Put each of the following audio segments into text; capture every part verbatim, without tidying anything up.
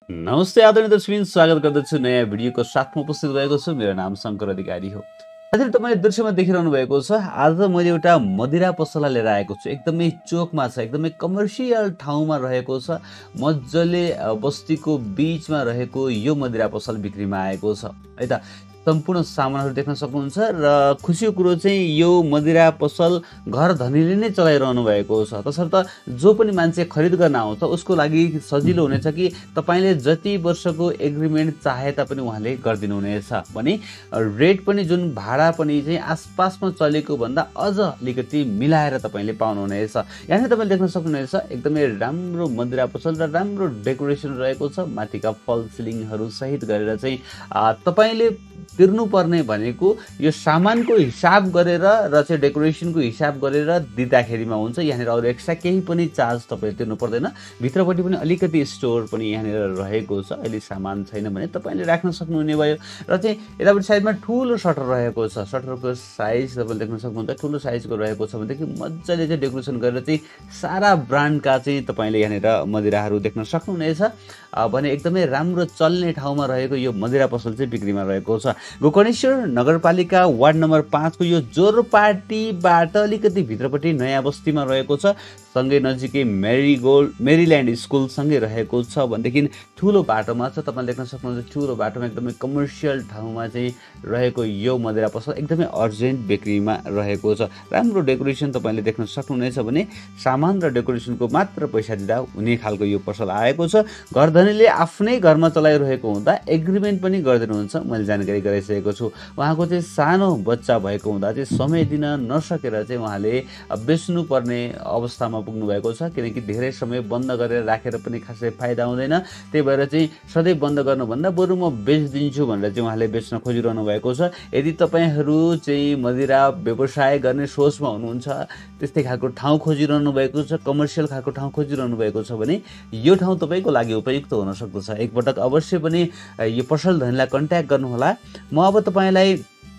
नमस्ते आदरणीय दर्शकबिन, स्वागत गर्दछु नयाँ भिडियोको साथमा उपस्थित भएको छु। मेरो नाम शङ्कर अधिकारी हो। साथीहरु, तपाईले दृश्यमा देखिरहनु भएको छ, आज मैले एउटा मदिरा पसला लिएर आएको छु। एकदमै चोकमा छ, एकदमै कमर्सियल ठाउँमा रहेको छ। मज्जाले बस्तीको बीचमा रहेको यो मदिरा पसल बिक्रीमा आएको छ है त। सम्पूर्ण सामानहरु देख्न सक्नुहुन्छ र खुसीको कुरो चाहिँ यो मदिरा पसल घर धनीले नै चलाइरहनु भएको छ। तसर्थ जो पनि मान्छे खरिद गर्न आउँछ उसको लागि सजिलो हुनेछ कि तपाईले जति वर्षको एग्रिमेन्ट चाहे तापनि उहाँले गरिदिनु हुनेछ भने रेट पनि जुन भाडा पनि चाहिँ आसपासमा चलेको भन्दा अझ अलिकति मिलाएर तपाईले पाउनुहुनेछ। यहाँ तपाईले देख्न सक्नुहुनेछ एकदमै राम्रो मदिरा पसल र राम्रो डेकोरेसन रहेको छ। माथिका फल सिलिङहरु सहित गरेर चाहिँ तपाईले तिर्नु पर्ने भनेको यो सामानको हिसाब गरेर र चाहिँ डेकोरेसनको हिसाब गरेर दिँदाखेरिमा हुन्छ। यहाँनिर अरु एक्स्ट्रा केही पनि चार्ज तपाईले तिर्नु पर्दैन। भित्रपट्टि पनि अलिकति स्टोर पनि यहाँनिर रहेको छ। अहिले सामान छैन भने तपाईले राख्न सक्नुहुने भयो। र चाहिँ यतापट्टि साइडमा ठूलो सटर रहेको छ। सटरको साइज तपाईले देख्न सक्नुहुन्छ, ठूलो साइजको रहेको छ भनेदेखि मज्जाले चाहिँ डेकोरेसन गरेर चाहिँ सारा ब्रान्डका चाहिँ तपाईले यहाँनिर मदिराहरू देख्न सक्नुहुनेछ। भने एकदमै राम्रो चल्ने ठाउँमा रहेको यो मदिरा पसल चाहिँ बिक्रीमा रहेको छ। गोकर्णेश्वर नगरपालिका वार्ड नम्बर पाँच को यो जोरपाटीबाट अलिकति भित्रपट्टि नयाँ बस्तीमा रहेको छ। सँगै नजिकै मेरीगोल्ड मेरील्यान्ड स्कुल सँगै रहेको छ भनेदेखि ठूलो बाटोमा छ। तपाईले देख्न सक्नुहुन्छ ठूलो बाटोमा एकदमै कमर्सियल ठाउँमा चाहिँ रहेको यो मदिरा पसल एकदमै अर्जेन्ट बिक्रीमा रहेको छ। राम्रो डेकोरेसन तपाईले देख्न सक्नुहुनेछ भने सामान र डेकोरेसनको मात्र पैसा दिँदा हुने खालको यो पसल आएको छ। घरधनीले आफ्नै घरमा चलाइरहेको हुँदा एग्रिमेन्ट पनि गरिदिनुहुन्छ। मैले जानकारी गराइसकेको छु। उहाँको चाहिँ सानो बच्चा भएको हुँदा चाहिँ समय दिन नसकेर चाहिँ उहाँले बेच्नु पर्ने अवस्थामा पुग्नु भएको छ। किनकि धेरै समय बन्द गरेर राखेर पनि खासै फाइदा हुँदैन। त्यही भएर चाहिँ सधैँ बन्द गर्नुभन्दा बरु म बेच्दिन्छु भनेर चाहिँ उहाँले बेच्न खोजिरहनु भएको छ। यदि तपाईहरू चाहिँ मदिरा व्यवसाय गर्ने सोचमा हुनुहुन्छ, त्यस्तै खालको ठाउँ खोजिरहनु भएको छ, कमर्सियल खालको ठाउँ खोजिरहनु भएको छ भने यो ठाउँ तपाईको लागि उपयुक्त हुन सक्दछ। एकपटक अवश्य पनि यो पसल धनीलाई कन्ट्याक्ट गर्नुहोला। म अब तपाईलाई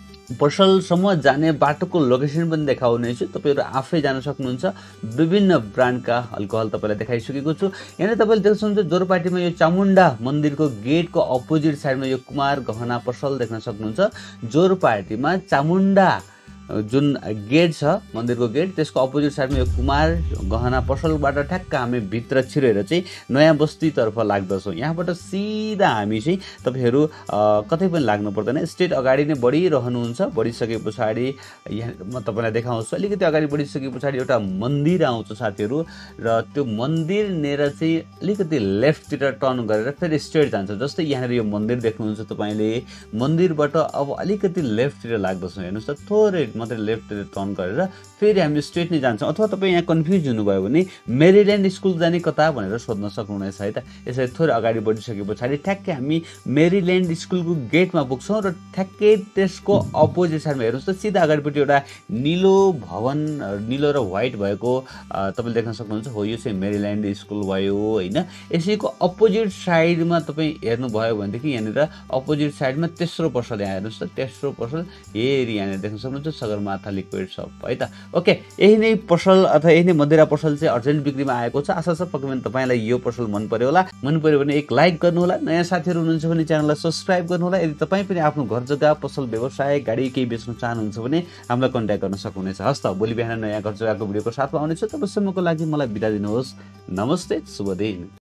पसलसम्म जाने बाटोको लोकेसन पनि देखाउने छु। तपाईहरु आफै जान सक्नुहुन्छ। विभिन्न ब्रान्डका अल्कोहल तपाईलाई देखाइसकेको छु। यहाँ तपाईले देख्न सक्नुहुन्छ जोरपाटीमा यो चामुण्डा मन्दिरको गेटको अपोजिट साइडमा यो कुमार गहना पसल देख्न सक्नुहुन्छ। जोरपाटीमा चामुण्डा जुन गेट छ मन्दिरको गेट, त्यसको अपोजिट साइडमा यो कुमार गहना पसलबाट ठ्याक्क हामी भित्र छिरेर चाहिँ नयाँ बस्तीतर्फ लाग्दछौँ। यहाँबाट सिधा हामी चाहिँ तपाईहरू कतै पनि लाग्नु पर्दैन। स्ट्रेट अगाडि नै बढिरहनुहुन्छ। बढिसके पछाडि यहाँ म तपाईलाई देखाउँछु। अलिकति अगाडि बढिसके पछाडि एउटा मन्दिर आउँछ साथीहरू, र त्यो मन्दिर नेर चाहिँ अलिकति लेफ्टतिर टर्न गरेर फेरि स्ट्रेट जान्छ। जस्तै यहाँनिर यो मन्दिर देख्नुहुन्छ तपाईले, मन्दिरबाट अब अलिकति लेफ्टतिर लाग्दछौँ। हेर्नुहोस् त, थोरै मात्रै लेफ्टतिर टर्न गरेर फेरि हामी स्ट्रेट नै जान्छौँ। अथवा तपाईँ यहाँ कन्फ्युज हुनुभयो भने मेरील्यान्ड स्कुल जाने कता भनेर सोध्न सक्नुहुनेछ है त। यसरी थोरै अगाडि बढिसके पछाडि ठ्याक्कै हामी मेरील्यान्ड स्कुलको गेटमा पुग्छौँ र ठ्याक्कै त्यसको अपोजिट साइडमा हेर्नुहोस् त, सिधा अगाडिपट्टि एउटा निलो भवन, निलो र व्हाइट भएको तपाईँले देख्न सक्नुहुन्छ। हो, यो चाहिँ मेरील्यान्ड स्कुल भयो होइन। यसैको अपोजिट साइडमा तपाईँ हेर्नुभयो भनेदेखि यहाँनिर अपोजिट साइडमा तेस्रो पसल, यहाँ हेर्नुहोस् त, तेस्रो पसल हेरी यहाँनिर देख्न सक्नुहुन्छ, सगरमाथा लिक्विड सप है त। ओके, यही नै पसल अथवा यही नै मदिरा पसल चाहिँ अर्जेन्ट बिक्रीमा आएको छ। आशा छ पक्कै पनि तपाईँलाई यो पसल मन पर्यो होला। मन पर्यो भने एक लाइक गर्नुहोला। नयाँ साथीहरू हुनुहुन्छ भने च्यानललाई सब्स्क्राइब गर्नुहोला। यदि तपाईँ पनि आफ्नो घर जग्गा पसल व्यवसाय गाडी केही बेच्न चाहनुहुन्छ भने हामीलाई कन्ट्याक्ट गर्न सक्नुहुनेछ। हस् त, भोलि बिहान नयाँ घर जग्गाको भिडियोको साथमा आउनेछ। तबसम्मको लागि मलाई बिदा दिनुहोस्। नमस्ते, शुभ दिन।